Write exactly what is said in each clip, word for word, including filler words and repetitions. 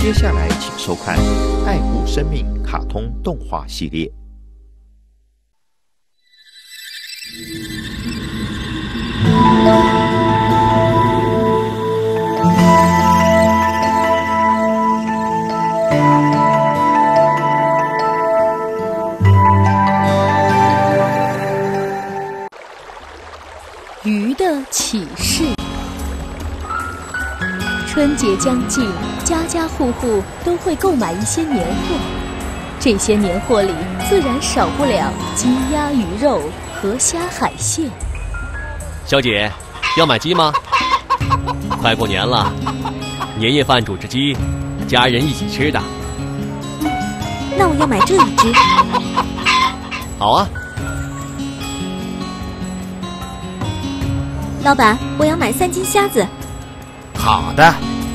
接下来请收看《爱护生命》卡通动画系列。 鱼的启示。春节将近，家家户户都会购买一些年货，这些年货里自然少不了鸡鸭鱼肉、河虾海鲜。 小姐，要买鸡吗？快过年了，年夜饭煮只鸡，家人一起吃的。 那我要买这一只。 好啊。 老板，我要买三斤虾子。 好的。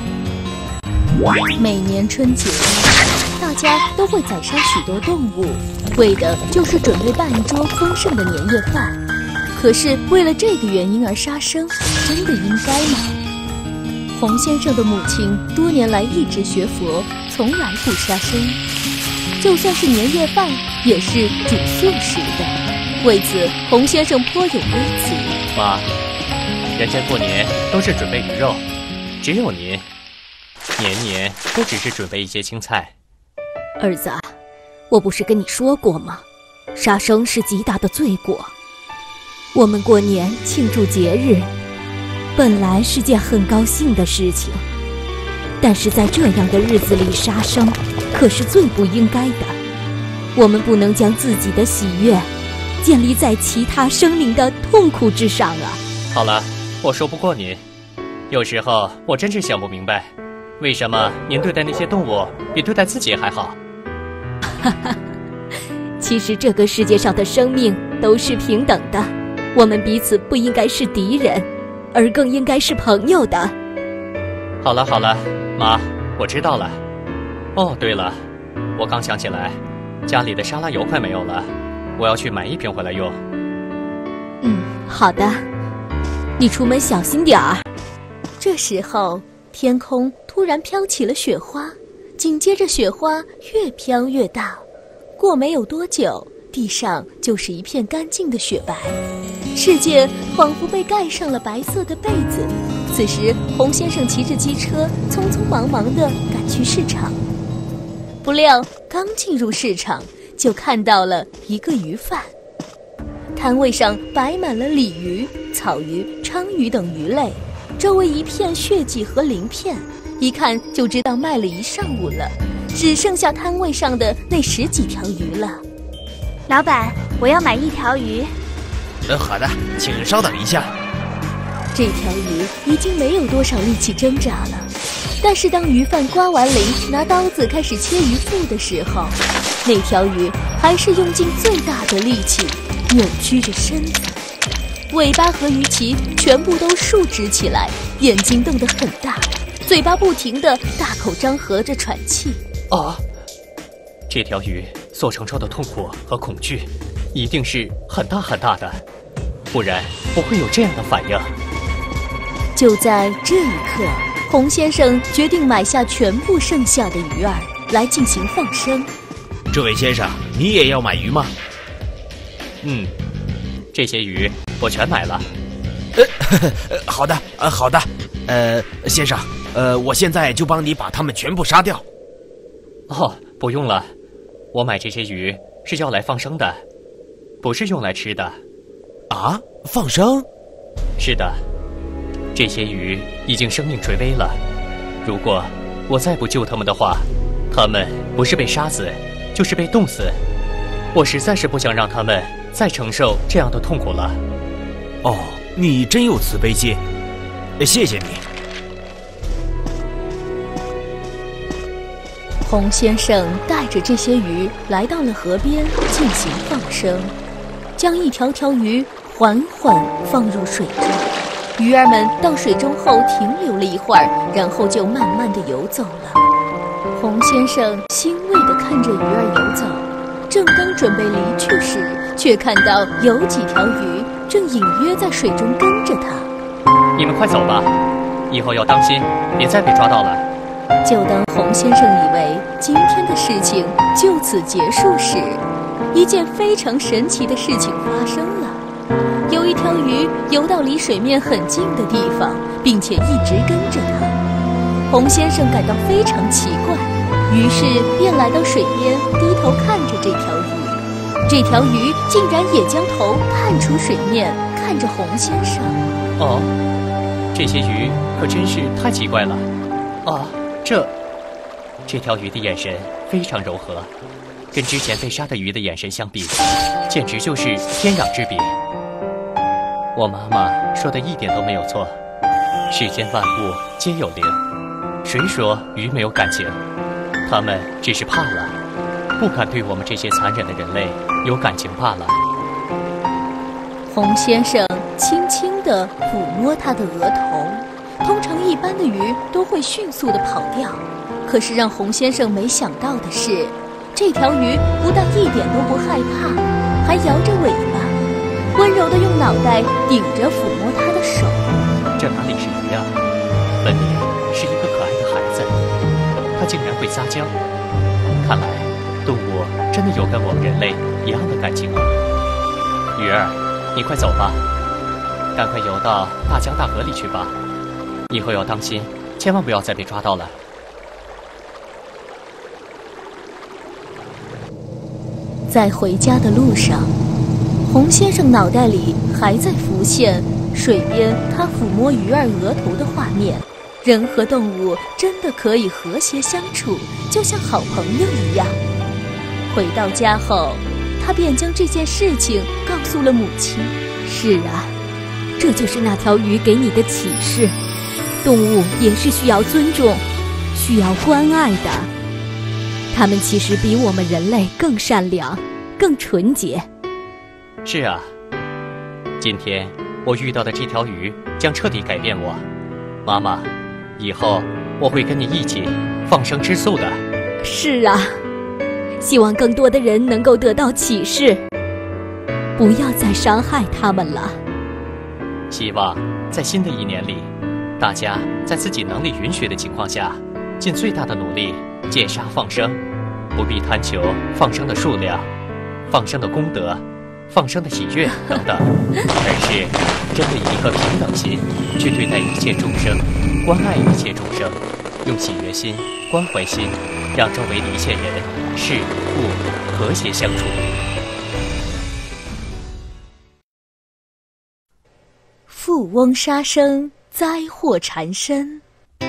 每年春节，大家都会宰杀许多动物，为的就是准备办一桌丰盛的年夜饭。可是为了这个原因而杀生，真的应该吗？洪先生的母亲多年来一直学佛，从来不杀生，就算是年夜饭也是煮素食的。为此，洪先生颇有微词。 妈，人家过年都是准备鱼肉，只有您年年都只是准备一些青菜。 儿子啊，我不是跟你说过吗？杀生是极大的罪过。我们过年庆祝节日，本来是件很高兴的事情，但是在这样的日子里杀生，可是最不应该的。我们不能将自己的喜悦建立在其他生灵的痛苦之上啊！ 好了，我说不过您。有时候我真是想不明白，为什么您对待那些动物比对待自己还好？ 哈哈，其实这个世界上的生命都是平等的，我们彼此不应该是敌人，而更应该是朋友的。 好了好了，妈，我知道了。哦，对了，我刚想起来，家里的沙拉油快没有了，我要去买一瓶回来用。 嗯，好的，你出门小心点儿。 这时候，天空突然飘起了雪花，紧接着雪花越飘越大，过没有多久，地上就是一片干净的雪白，世界仿佛被盖上了白色的被子。此时，洪先生骑着机车匆匆忙忙地赶去市场，不料刚进入市场，就看到了一个鱼贩。摊位上摆满了鲤鱼、草鱼、鲳鱼等鱼类，周围一片血迹和鳞片，一看就知道卖了一上午了，只剩下摊位上的那十几条鱼了。 老板，我要买一条鱼。 呃，好的，请稍等一下。 这条鱼已经没有多少力气挣扎了，但是当鱼贩刮完鳞，拿刀子开始切鱼腹的时候，那条鱼还是用尽最大的力气扭曲着身子，尾巴和鱼鳍全部都竖直起来，眼睛瞪得很大，嘴巴不停地大口张合着喘气。 啊，这条鱼所承受的痛苦和恐惧一定是很大很大的，不然不会有这样的反应。 就在这一刻，洪先生决定买下全部剩下的鱼儿来进行放生。 这位先生，你也要买鱼吗？ 嗯，这些鱼我全买了。 呃，呵呵好的，呃，好的，呃，先生，呃，我现在就帮你把它们全部杀掉。 哦，不用了，我买这些鱼是要来放生的，不是用来吃的。 啊，放生？ 是的，这些鱼已经生命垂危了，如果我再不救它们的话，它们不是被杀死，就是被冻死。我实在是不想让它们再承受这样的痛苦了。 哦，你真有慈悲心，谢谢你。 洪先生带着这些鱼来到了河边进行放生，将一条条鱼缓缓放入水中。鱼儿们到水中后停留了一会儿，然后就慢慢地游走了。洪先生欣慰地看着鱼儿游走，正刚准备离去时，却看到有几条鱼正隐约在水中跟着他。 你们快走吧，以后要当心，别再被抓到了。 就当洪先生以为今天的事情就此结束时，一件非常神奇的事情发生了。有一条鱼游到离水面很近的地方，并且一直跟着它。洪先生感到非常奇怪，于是便来到水边，低头看着这条鱼。这条鱼竟然也将头探出水面，看着洪先生。 哦，这些鱼可真是太奇怪了。啊，这这条鱼的眼神非常柔和，跟之前被杀的鱼的眼神相比，简直就是天壤之别。我妈妈说的一点都没有错，世间万物皆有灵，谁说鱼没有感情？它们只是怕了，不敢对我们这些残忍的人类有感情罢了。 洪先生轻轻地抚摸它的额头，通常一般的鱼都会迅速地跑掉，可是让洪先生没想到的是，这条鱼不但一点都不害怕，还摇着尾巴，温柔地用脑袋顶着抚摸它的手。 这哪里是鱼啊，分明是一个可爱的孩子，它竟然会撒娇。看来动物真的有跟我们人类一样的感情啊。鱼儿，你快走吧，赶快游到大江大河里去吧，以后要当心，千万不要再被抓到了。 在回家的路上，洪先生脑袋里还在浮现水边他抚摸鱼儿额头的画面。人和动物真的可以和谐相处，就像好朋友一样。回到家后，他便将这件事情告诉了母亲。 是啊，这就是那条鱼给你的启示，动物也是需要尊重，需要关爱的。它们其实比我们人类更善良，更纯洁。 是啊，今天我遇到的这条鱼将彻底改变我。妈妈，以后我会跟你一起放生吃素的。 是啊，希望更多的人能够得到启示，不要再伤害他们了。 希望在新的一年里，大家在自己能力允许的情况下，尽最大的努力见杀放生，不必贪求放生的数量、放生的功德、放生的喜悦等等，而是真的以一颗平等心去对待一切众生，关爱一切众生，用喜悦心、关怀心，让周围的一切人事物和谐相处。 富翁杀生，灾祸缠身。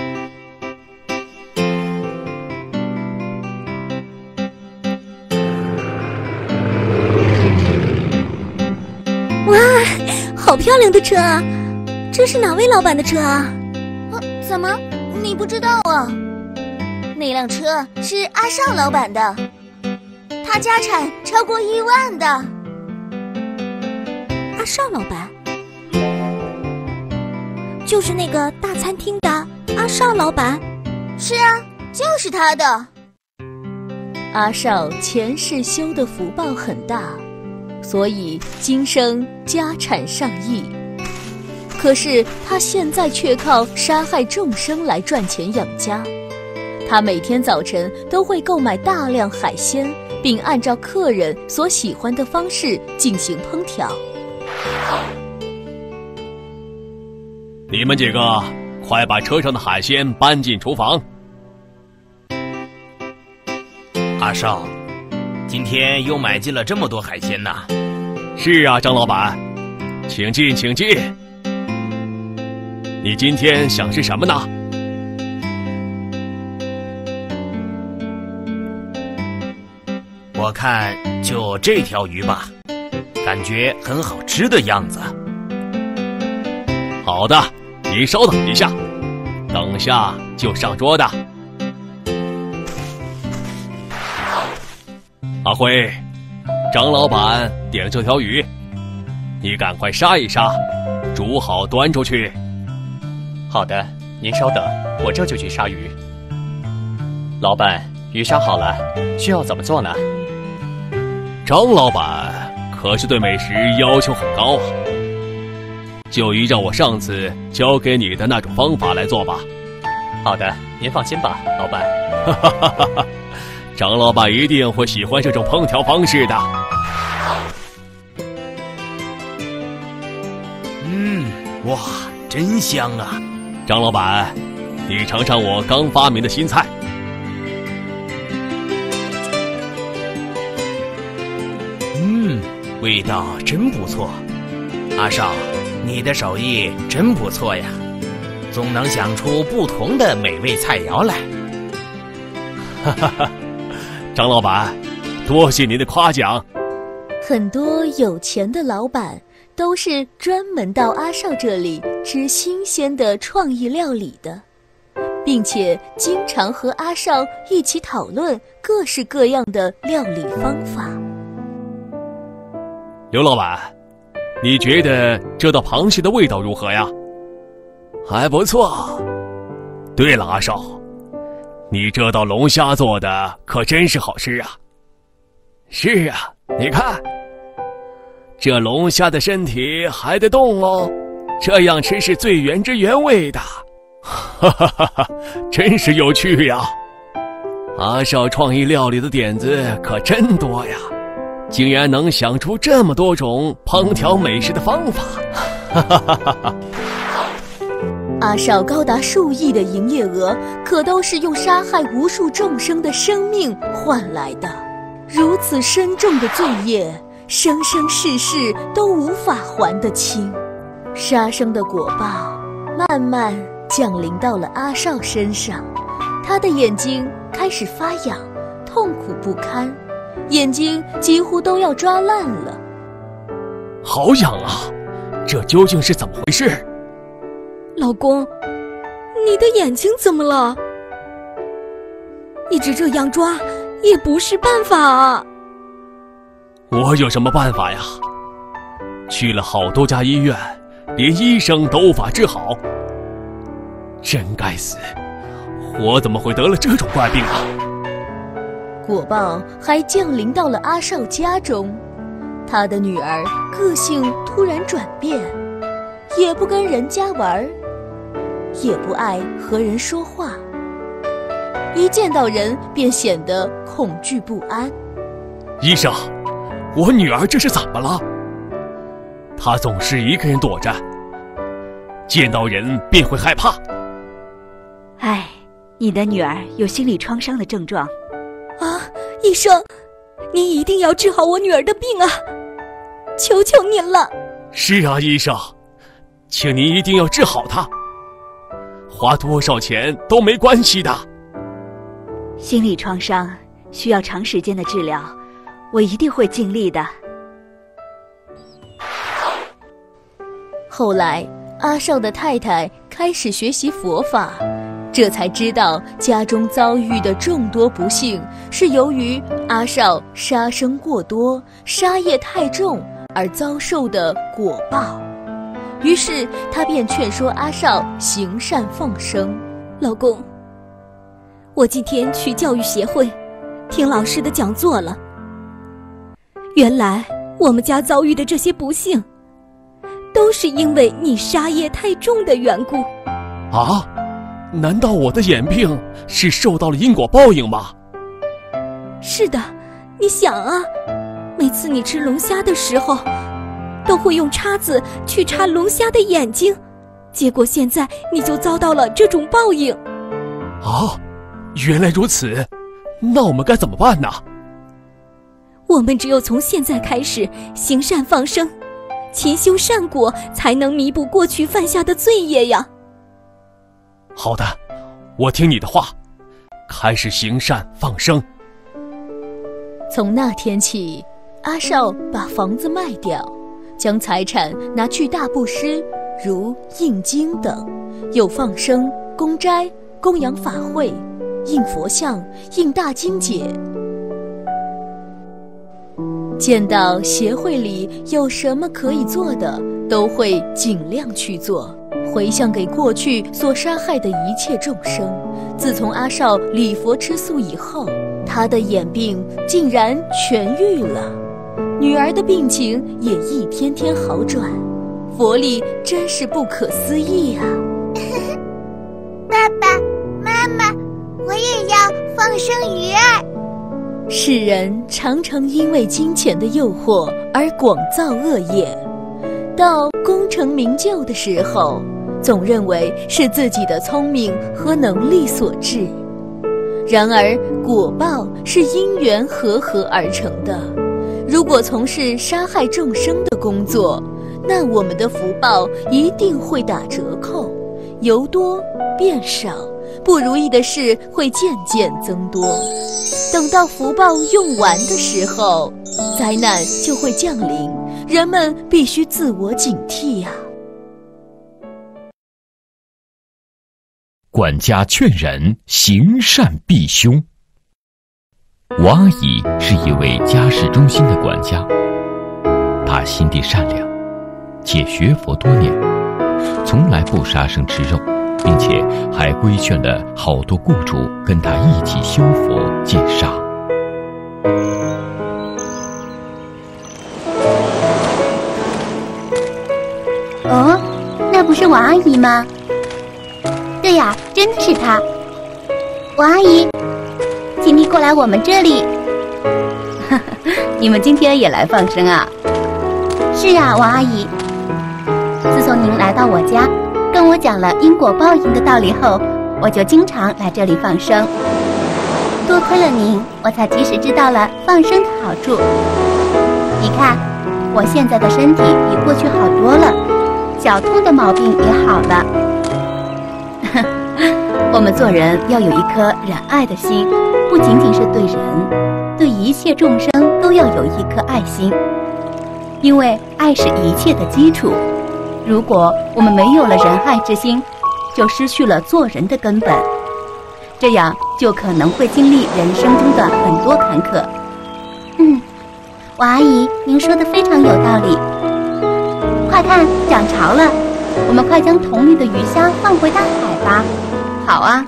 哇，好漂亮的车啊！这是哪位老板的车啊？ 啊，怎么你不知道啊？那辆车是阿少老板的，他家产超过亿万的。 阿少老板，就是那个大餐厅的阿少老板。 是啊，就是他的。 阿少前世修的福报很大，所以今生家产上亿。可是他现在却靠杀害众生来赚钱养家。他每天早晨都会购买大量海鲜，并按照客人所喜欢的方式进行烹调。 你们几个快把车上的海鲜搬进厨房。 阿少，今天又买进了这么多海鲜呐。 是啊，张老板，请进请进。你今天想吃什么呢？ 我看就这条鱼吧，感觉很好吃的样子。 好的，你稍等一下，等下就上桌的。阿辉，张老板点了这条鱼，你赶快杀一杀，煮好端出去。 好的，您稍等，我这就去杀鱼。老板，鱼杀好了，需要怎么做呢？ 张老板可是对美食要求很高啊，就依照我上次教给你的那种方法来做吧。 好的，您放心吧，老板。 哈哈哈哈哈！张老板一定会喜欢这种烹调方式的。 嗯，哇，真香啊！ 张老板，你尝尝我刚发明的新菜。 嗯，味道真不错。阿少，你的手艺真不错呀，总能想出不同的美味菜肴来。 哈哈哈，张老板，多谢您的夸奖。 很多有钱的老板都是专门到阿少这里吃新鲜的创意料理的，并且经常和阿少一起讨论各式各样的料理方法。 刘老板，你觉得这道螃蟹的味道如何呀？还不错。对了，阿少，你这道龙虾做的可真是好吃啊。是啊，你看，这龙虾的身体还得动哦，这样吃是最原汁原味的。哈哈哈哈，真是有趣呀！阿少创意料理的点子可真多呀，竟然能想出这么多种烹调美食的方法。哈哈哈哈哈！ 阿少高达数亿的营业额，可都是用杀害无数众生的生命换来的。如此深重的罪业，生生世世都无法还得清。杀生的果报慢慢降临到了阿少身上，他的眼睛开始发痒，痛苦不堪，眼睛几乎都要抓烂了。 好痒啊，这究竟是怎么回事？ 老公，你的眼睛怎么了？一直这样抓也不是办法啊。 我有什么办法呀？去了好多家医院，连医生都无法治好。真该死，我怎么会得了这种怪病啊？ 果报还降临到了阿少家中，他的女儿个性突然转变，也不跟人家玩，也不爱和人说话，一见到人便显得恐惧不安。 医生，我女儿这是怎么了？她总是一个人躲着，见到人便会害怕。 唉，你的女儿有心理创伤的症状。 啊，医生，您一定要治好我女儿的病啊！求求您了。 是啊，医生，请您一定要治好她，花多少钱都没关系的。 心理创伤需要长时间的治疗，我一定会尽力的。 后来，阿少的太太开始学习佛法，这才知道家中遭遇的众多不幸是由于阿少杀生过多、杀业太重而遭受的果报。于是他便劝说阿少行善放生。 老公，我今天去教育协会听老师的讲座了，原来我们家遭遇的这些不幸都是因为你杀业太重的缘故。 啊，难道我的眼病是受到了因果报应吗？ 是的，你想啊，每次你吃龙虾的时候都会用叉子去插龙虾的眼睛，结果现在你就遭到了这种报应。 啊，原来如此，那我们该怎么办呢？ 我们只有从现在开始行善放生，勤修善果，才能弥补过去犯下的罪业呀。 好的，我听你的话，开始行善放生。 从那天起，阿少把房子卖掉，将财产拿去大布施，如印经等，又放生、供斋、供养法会、印佛像、印大经解。见到协会里有什么可以做的，都会尽量去做，回向给过去所杀害的一切众生。自从阿少礼佛吃素以后，他的眼病竟然痊愈了，女儿的病情也一天天好转，佛力真是不可思议啊！ 爸爸， 生鱼。 世人常常因为金钱的诱惑而广造恶业，到功成名就的时候，总认为是自己的聪明和能力所致。然而果报是因缘和合而成的，如果从事杀害众生的工作，那我们的福报一定会打折扣，由多变少，不如意的事会渐渐增多。等到福报用完的时候，灾难就会降临，人们必须自我警惕呀、啊。 管家劝人行善避凶。王阿姨是一位家事中心的管家，她心地善良，且学佛多年，从来不杀生吃肉，并且还规劝了好多雇主跟她一起修佛戒杀。 哦，那不是王阿姨吗？对呀，真的是她。王阿姨，请你过来我们这里。 你们今天也来放生啊？ 是啊，王阿姨。自从您来到我家，跟我讲了因果报应的道理后，我就经常来这里放生。多亏了您，我才及时知道了放生的好处。你看，我现在的身体比过去好多了，脚痛的毛病也好了。 我们做人要有一颗仁爱的心，不仅仅是对人，对一切众生都要有一颗爱心，因为爱是一切的基础。如果我们没有了仁爱之心，就失去了做人的根本，这样就可能会经历人生中的很多坎坷。 嗯，王阿姨，您说的非常有道理。快看，涨潮了，我们快将桶里的鱼虾放回大海吧。 好啊。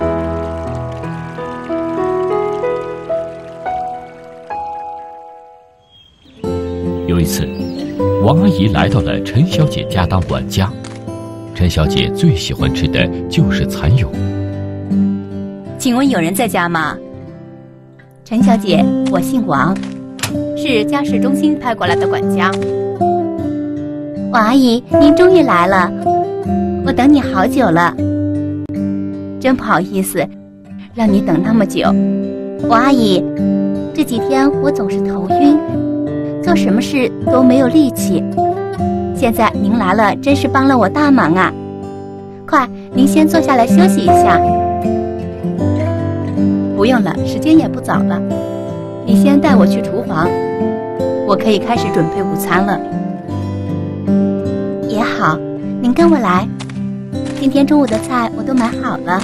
有一次，王阿姨来到了陈小姐家当管家。陈小姐最喜欢吃的就是蚕蛹。 请问有人在家吗？ 陈小姐，我姓王， 是家事中心派过来的管家。 王阿姨，您终于来了，我等你好久了。真不好意思，让你等那么久。王阿姨，这几天我总是头晕，做什么事都没有力气。现在您来了，真是帮了我大忙啊！快，您先坐下来休息一下。 不用了，时间也不早了。你先带我去厨房，我可以开始准备午餐了。 也好，您跟我来。今天中午的菜我都买好了。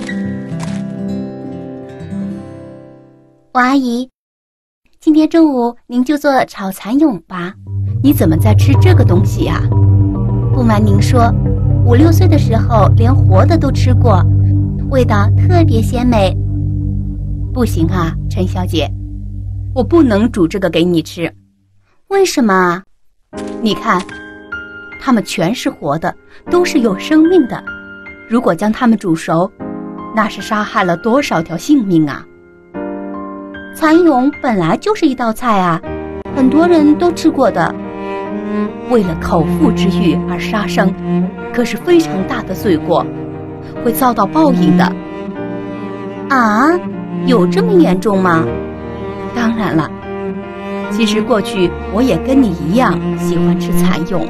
王阿姨，今天中午您就做炒蚕蛹吧。 你怎么在吃这个东西呀？ 不瞒您说，五六岁的时候连活的都吃过，味道特别鲜美。 不行啊，陈小姐，我不能煮这个给你吃。 为什么？ 你看，它们全是活的，都是有生命的。如果将它们煮熟，那是杀害了多少条性命啊！ 蚕蛹本来就是一道菜啊，很多人都吃过的。 为了口腹之欲而杀生，可是非常大的罪过，会遭到报应的。 啊，有这么严重吗？ 当然了，其实过去我也跟你一样喜欢吃蚕蛹。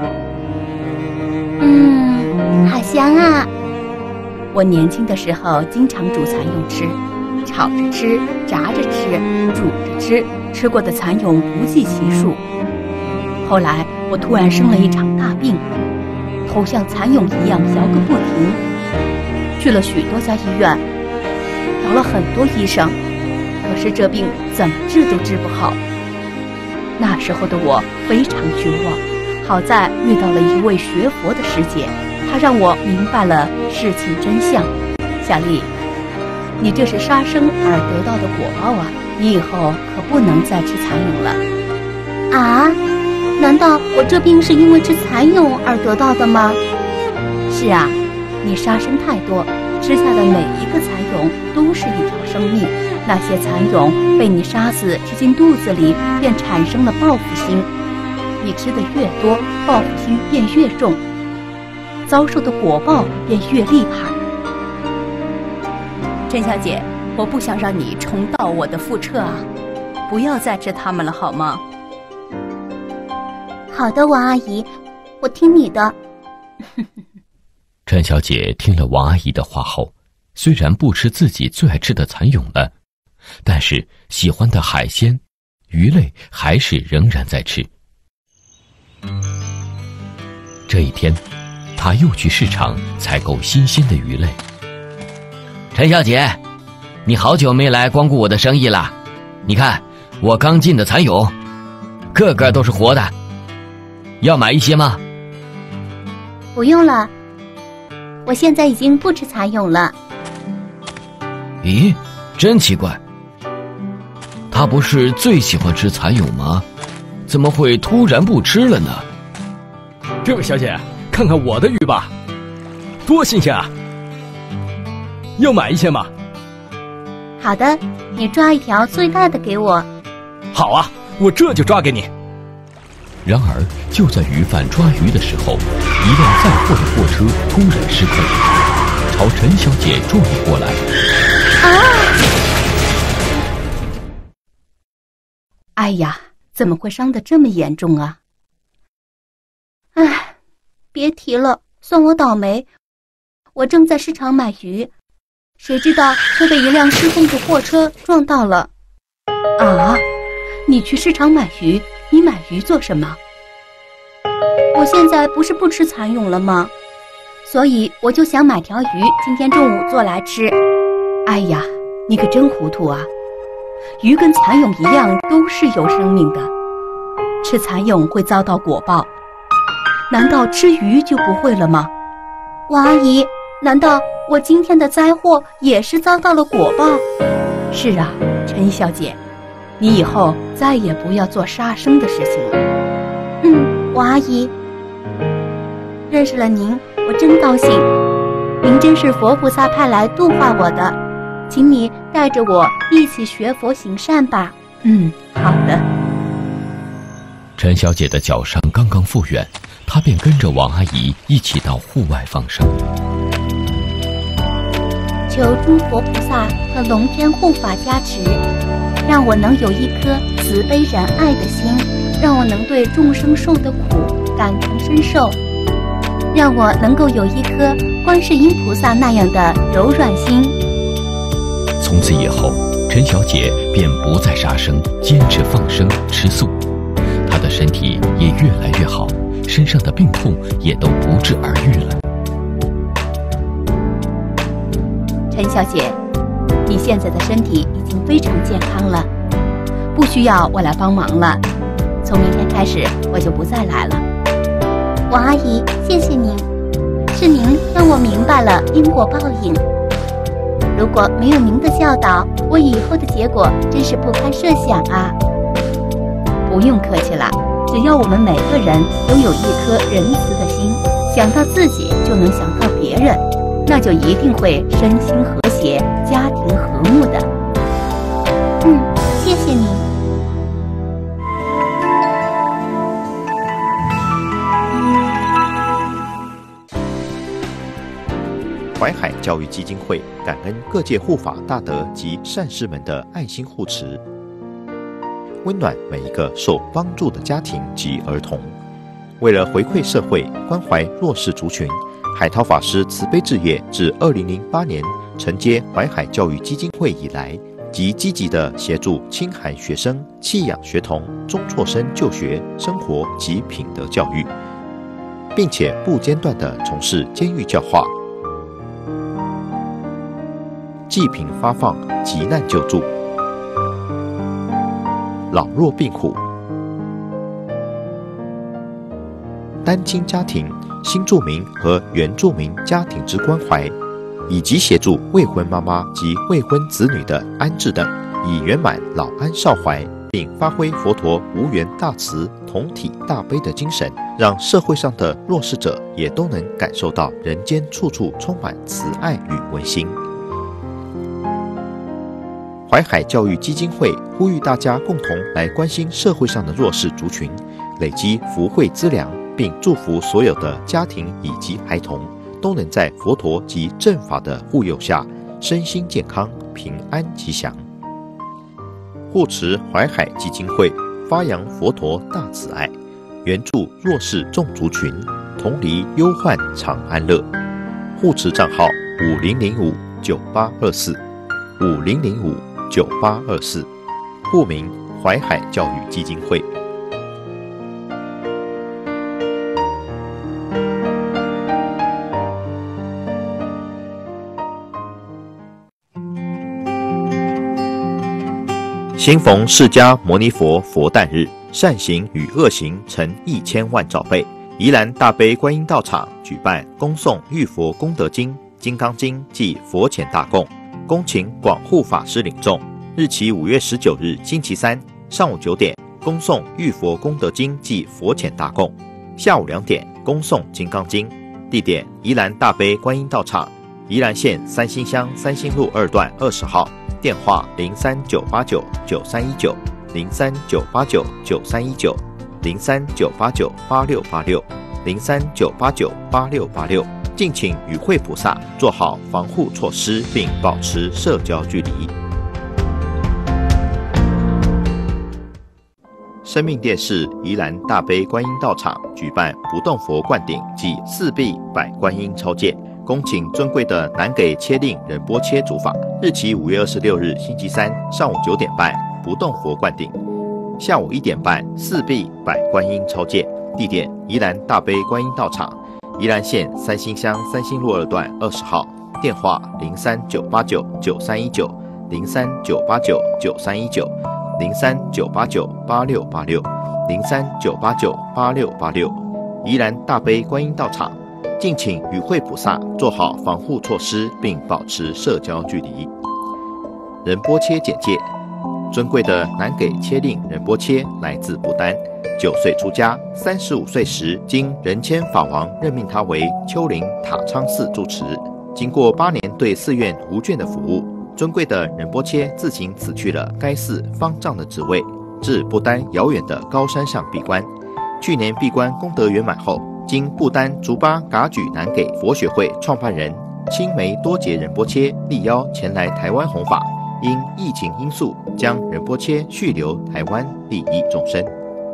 嗯，好香啊！ 我年轻的时候经常煮蚕蛹吃，炒着吃，炸着吃，煮着吃，吃过的蚕蛹不计其数。后来我突然生了一场大病，头像蚕蛹一样摇个不停，去了许多家医院，找了很多医生，可是这病怎么治都治不好。那时候的我非常绝望，好在遇到了一位学佛的师姐，她让我明白了事情真相。小丽，你这是杀生而得到的果报啊，你以后可不能再吃蚕蛹了。 啊？难道我这病是因为吃蚕蛹而得到的吗？ 是啊，你杀生太多，吃下的每一个蚕蛹蛹都是一条生命，那些蚕蛹被你杀死吃进肚子里，便产生了报复心。你吃的越多，报复心便越重，遭受的果报便越厉害。陈小姐，我不想让你重蹈我的覆辙啊，不要再吃它们了好吗？ 好的，王阿姨，我听你的。 陈小姐听了王阿姨的话后，虽然不吃自己最爱吃的蚕蛹了，但是喜欢的海鲜、鱼类还是仍然在吃。这一天，她又去市场采购新鲜的鱼类。 陈小姐，你好久没来光顾我的生意了，你看我刚进的蚕蛹，个个都是活的，要买一些吗？ 不用了，我现在已经不吃蚕蛹了。 咦，真奇怪，他不是最喜欢吃蚕蛹吗？怎么会突然不吃了呢？ 这位小姐，看看我的鱼吧，多新鲜啊！要买一些吗？ 好的，你抓一条最大的给我。 好啊，我这就抓给你。 然而，就在鱼贩抓鱼的时候，一辆载货的货车突然失控，朝陈小姐撞了过来。 啊！ 哎呀，怎么会伤得这么严重啊？ 唉，别提了，算我倒霉。我正在市场买鱼，谁知道却被一辆失控的货车撞到了。 啊，你去市场买鱼？你买鱼做什么？ 我现在不是不吃蚕蛹了吗？所以我就想买条鱼，今天中午做来吃。 哎呀，你可真糊涂啊！鱼跟蚕蛹一样，都是有生命的。吃蚕蛹会遭到果报，难道吃鱼就不会了吗？ 王阿姨，难道我今天的灾祸也是遭到了果报？ 是啊，陈小姐，你以后再也不要做杀生的事情了。 嗯，王阿姨，认识了您，我真高兴。您真是佛菩萨派来度化我的，请你带着我一起学佛行善吧。 嗯，好的。 陈小姐的脚伤刚刚复原，她便跟着王阿姨一起到户外放生。 求诸佛菩萨和龙天护法加持，让我能有一颗慈悲仁爱的心，让我能对众生受的苦感同身受，让我能够有一颗观世音菩萨那样的柔软心。 从此以后，陈小姐便不再杀生，坚持放生吃素，她的身体也越来越好，身上的病痛也都不治而愈了。 陈小姐，你现在的身体已经非常健康了，不需要我来帮忙了。从明天开始，我就不再来了。 王阿姨，谢谢您，是您让我明白了因果报应。如果没有您的教导，我以后的结果真是不堪设想啊！ 不用客气了，只要我们每个人都有一颗仁慈的心，想到自己就能想到别人，那就一定会身心和谐，家庭和睦的。 嗯，谢谢您。 淮海教育基金会感恩各界护法大德及善士们的爱心护持，温暖每一个受帮助的家庭及儿童。为了回馈社会，关怀弱势族群，海涛法师慈悲置业自二零零八年承接淮海教育基金会以来，即积极地协助清寒学生、弃养学童、中辍生就学、生活及品德教育，并且不间断地从事监狱教化、济贫发放、急难救助、老弱病苦、单亲家庭、新住民和原住民家庭之关怀，以及协助未婚妈妈及未婚子女的安置等，以圆满老安少怀，并发挥佛陀无缘大慈、同体大悲的精神，让社会上的弱势者也都能感受到人间处处充满慈爱与温馨。 淮海教育基金会呼吁大家共同来关心社会上的弱势族群，累积福慧资粮，并祝福所有的家庭以及孩童都能在佛陀及正法的护佑下，身心健康、平安吉祥。护持淮海基金会发扬佛陀大慈爱，援助弱势众族群，同离忧患常安乐。护持账号五零零五九八二四五零零五九八二四，户名淮海教育基金会。新逢释迦牟尼佛佛诞日，善行与恶行成一千万兆倍。宜兰大悲观音道场举办恭诵玉佛功德经、金刚经暨佛前大供，恭请广护法师领众。日期五月十九日星期三上午九点恭诵玉佛功德经暨佛前大供，下午两点恭诵金刚经。地点宜兰大悲观音道场，宜兰县三星乡三星路二段二十号。电话零三九八九九三一九零三九八九九三一九零三九八九八六八六零三九八九八六八六，敬请与会菩萨做好防护措施，并保持社交距离。生命电视宜兰大悲观音道场举办不动佛灌顶暨四臂百观音超荐，恭请尊贵的南给切令仁波切主法。日期五月二十六日星期三上午九点半不动佛灌顶，下午一点半四臂百观音超荐。地点宜兰大悲观音道场，宜兰县三星乡三星路二段二十号。电话零三九八九九三一九零三九八九九三一九零三九八九八六八六零三九八九八六八六。宜兰大悲观音道场，敬请与会菩萨做好防护措施，并保持社交距离。仁波切简介：尊贵的南给切令仁波切来自不丹，九岁出家，三十五岁时经仁谦法王任命他为丘陵塔昌寺住持。经过八年对寺院无倦的服务，尊贵的仁波切自行辞去了该寺方丈的职位，至不丹遥远的高山上闭关。去年闭关功德圆满后，经不丹竹巴噶举南给佛学会创办人青梅多杰仁波切力邀前来台湾弘法，因疫情因素，将仁波切续留台湾，利益众生。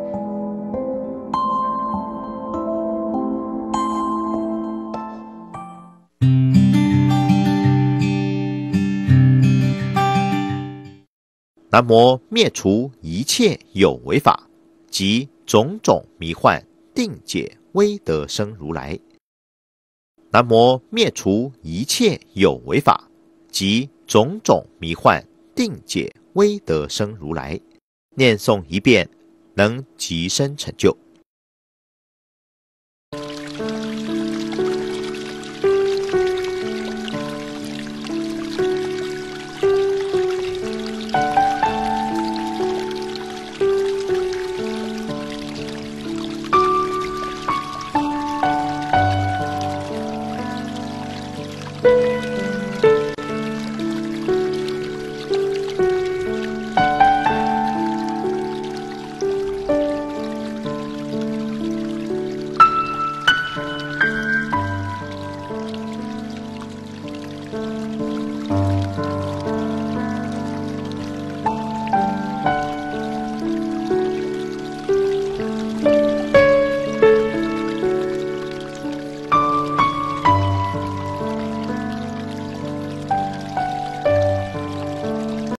南无灭除一切有为法，及种种迷幻定解威德生如来。南无灭除一切有为法，及种种迷幻定解威德生如来。念诵一遍，能即生成就。